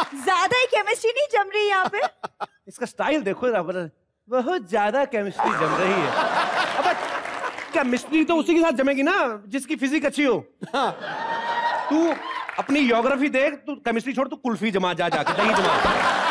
ज्यादा ही केमिस्ट्री नहीं जम रही यहाँ पे? इसका स्टाइल देखो जरा, बहुत ज्यादा केमिस्ट्री जम रही है। अब केमिस्ट्री तो उसी के साथ जमेगी ना जिसकी फिजिक अच्छी हो। तू अपनी ज्योग्राफी देख, तू केमिस्ट्री छोड़, तू कुल्फी जमा, जा जाके दही जमा।